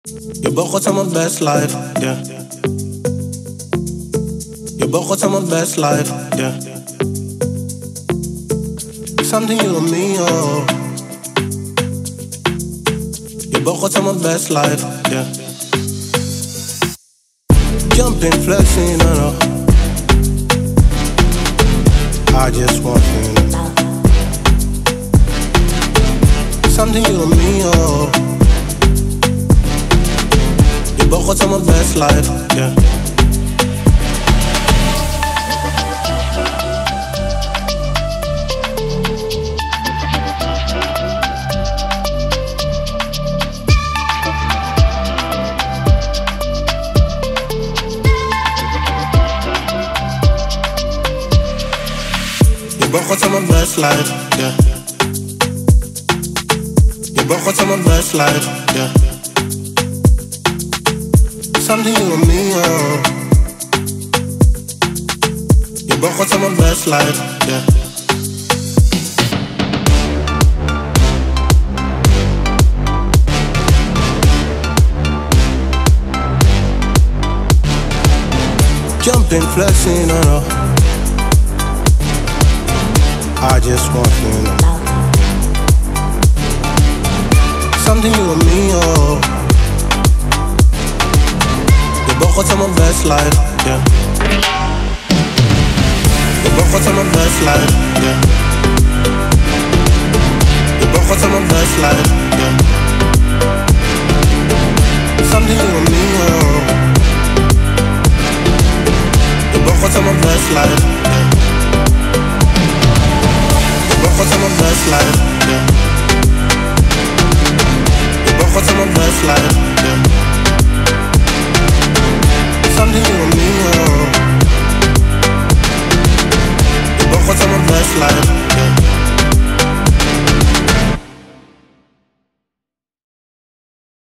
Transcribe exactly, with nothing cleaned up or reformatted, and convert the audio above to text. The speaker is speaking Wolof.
Je begon aan mijn best life, yeah. Je begon aan mijn best life, yeah. Something you and me, oh. Je begon aan mijn best life, yeah. Jumping, flexing, I know. I just want you to know. Something you and me, oh. Je begon aan mijn best life, yeah. Je begon aan mijn best life, yeah. Je begon aan mijn best life, yeah. Something you and me, oh. Je begon aan mijn best life, yeah. Jumping, flexing, I know. I just want you to know. Something you and me, oh. Je begon aan mijn best life, yeah. Je begon aan mijn best life, yeah. Je begon aan mijn best life, yeah. Something you and me, oh. Je begon aan mijn best life, yeah. Je begon aan mijn best life, yeah. Je begon aan mijn best life, yeah. Something you and me, oh. Je begon aan mijn best life.